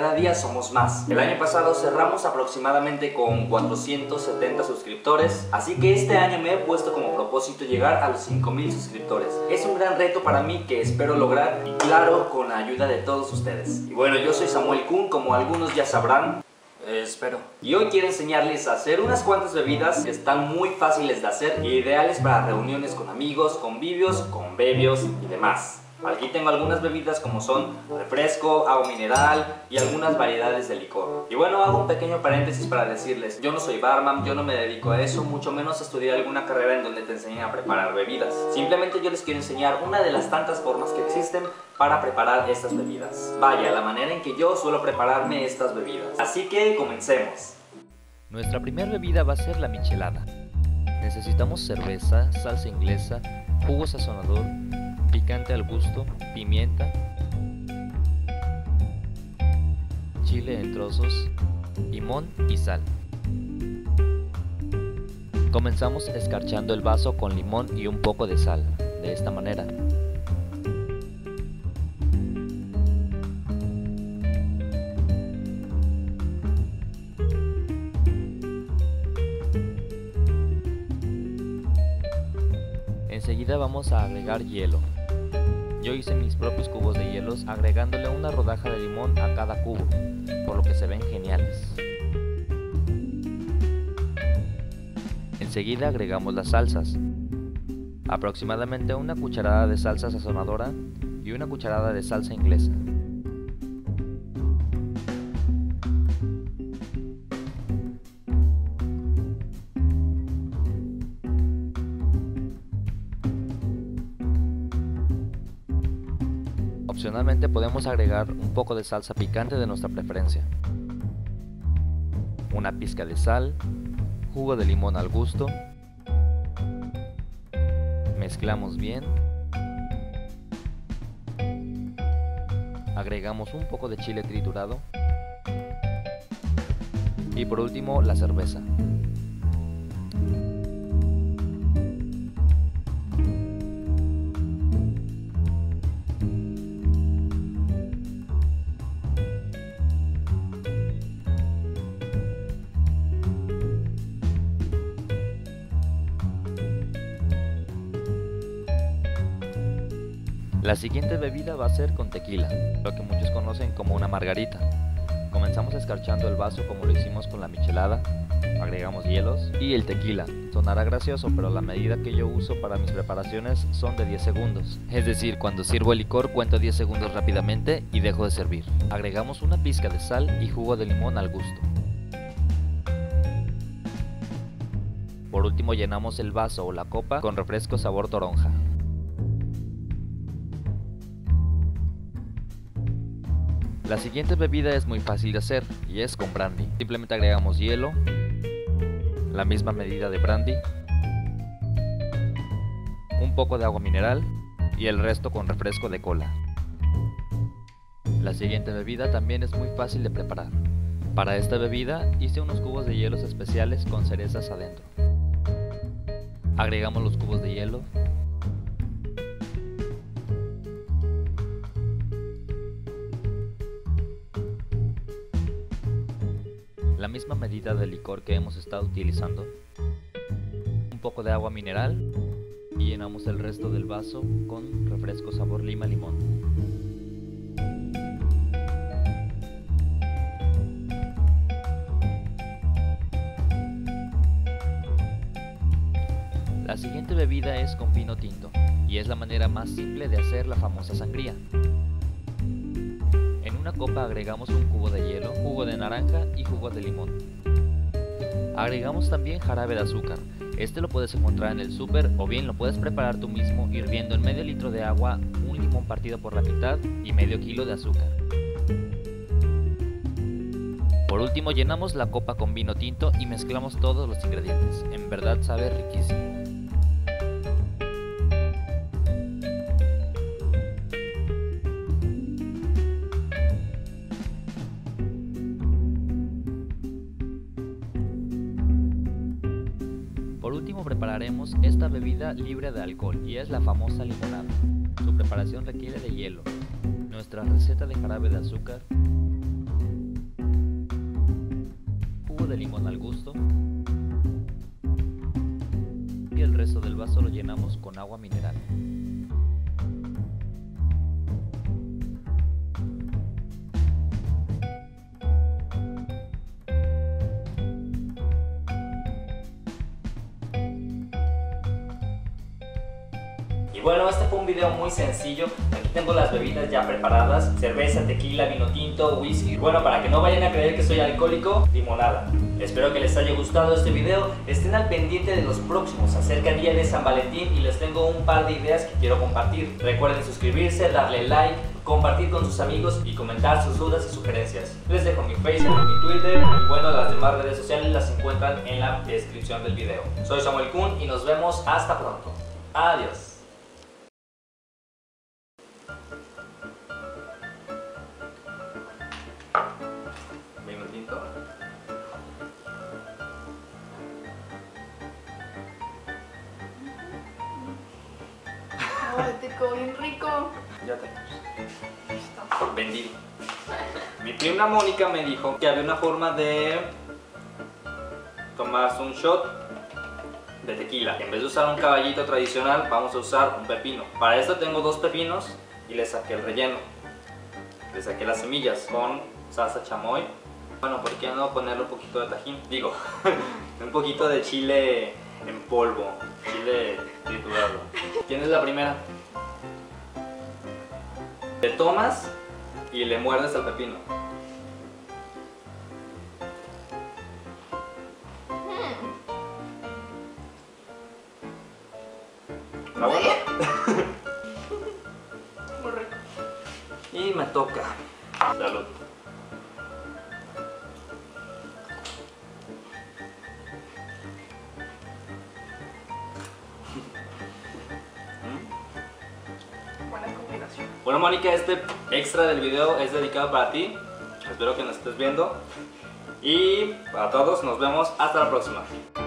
cada día somos más. El año pasado cerramos aproximadamente con 470 suscriptores, así que este año me he puesto como propósito llegar a los 5000 suscriptores. Es un gran reto para mí que espero lograr, y claro, con la ayuda de todos ustedes. Y bueno, yo soy Samuel Kun, como algunos ya sabrán. Espero. Y hoy quiero enseñarles a hacer unas cuantas bebidas que están muy fáciles de hacer e ideales para reuniones con amigos, convivios, conbebios y demás. Aquí tengo algunas bebidas como son refresco, agua mineral y algunas variedades de licor. Y bueno, hago un pequeño paréntesis para decirles, yo no soy barman, yo no me dedico a eso, mucho menos a estudiar alguna carrera en donde te enseñen a preparar bebidas. Simplemente yo les quiero enseñar una de las tantas formas que existen para preparar estas bebidas. Vaya, la manera en que yo suelo prepararme estas bebidas. Así que comencemos. Nuestra primera bebida va a ser la michelada. Necesitamos cerveza, salsa inglesa, jugo sazonador, picante al gusto, pimienta, chile en trozos, limón y sal. Comenzamos escarchando el vaso con limón y un poco de sal, de esta manera. Enseguida vamos a agregar hielo. Yo hice mis propios cubos de hielos agregándole una rodaja de limón a cada cubo, por lo que se ven geniales. Enseguida agregamos las salsas, aproximadamente una cucharada de salsa sazonadora y una cucharada de salsa inglesa. Opcionalmente podemos agregar un poco de salsa picante de nuestra preferencia, una pizca de sal, jugo de limón al gusto, mezclamos bien, agregamos un poco de chile triturado y por último la cerveza. La siguiente bebida va a ser con tequila, lo que muchos conocen como una margarita. Comenzamos escarchando el vaso como lo hicimos con la michelada, agregamos hielos y el tequila. Sonará gracioso, pero la medida que yo uso para mis preparaciones son de 10 segundos. Es decir, cuando sirvo el licor cuento 10 segundos rápidamente y dejo de servir. Agregamos una pizca de sal y jugo de limón al gusto. Por último llenamos el vaso o la copa con refresco sabor toronja. La siguiente bebida es muy fácil de hacer y es con brandy. Simplemente agregamos hielo, la misma medida de brandy, un poco de agua mineral y el resto con refresco de cola. La siguiente bebida también es muy fácil de preparar. Para esta bebida hice unos cubos de hielos especiales con cerezas adentro. Agregamos los cubos de hielo. La misma medida de licor que hemos estado utilizando, un poco de agua mineral y llenamos el resto del vaso con refresco sabor lima-limón. La siguiente bebida es con vino tinto y es la manera más simple de hacer la famosa sangría. En una copa agregamos un cubo de hielo, jugo de naranja y jugo de limón. Agregamos también jarabe de azúcar. Este lo puedes encontrar en el súper o bien lo puedes preparar tú mismo hirviendo en medio litro de agua, un limón partido por la mitad y medio kilo de azúcar. Por último llenamos la copa con vino tinto y mezclamos todos los ingredientes. En verdad sabe riquísimo. Por último prepararemos esta bebida libre de alcohol y es la famosa limonada. Su preparación requiere de hielo, nuestra receta de jarabe de azúcar, de limón al gusto y el resto del vaso lo llenamos con agua mineral. Y bueno, este fue un video muy sencillo. Aquí tengo las bebidas ya preparadas: cerveza, tequila, vino tinto, whisky. Bueno, para que no vayan a creer que soy alcohólico, limonada. Espero que les haya gustado este video. Estén al pendiente de los próximos. Se acerca el día de San Valentín y les tengo un par de ideas que quiero compartir. Recuerden suscribirse, darle like, compartir con sus amigos y comentar sus dudas y sugerencias. Les dejo mi Facebook, mi Twitter y bueno, las demás redes sociales las encuentran en la descripción del video. Soy Samuel Kun y nos vemos hasta pronto. Adiós. Vino tinto. Ay, te quedó bien rico. Ya tenemos. Vendido. Mi prima Mónica me dijo que había una forma de tomarse un shot de tequila. En vez de usar un caballito tradicional, vamos a usar un pepino. Para esto tengo 2 pepinos y le saqué el relleno. Le saqué las semillas con salsa chamoy. Bueno, ¿por qué no ponerle un poquito de tajín? Digo, un poquito de chile en polvo, chile triturado. ¿Quién es la primera? Te tomas y le muerdes al pepino. ¿Está bueno? Muy rico. Y me toca. Salud. Buena combinación. Bueno, Mónica, este extra del video es dedicado para ti. Espero que nos estés viendo. Y para todos, nos vemos hasta la próxima.